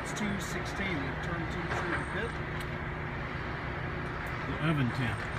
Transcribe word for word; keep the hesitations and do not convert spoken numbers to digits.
It's two sixteen. Turn two through the pit. The oven tent.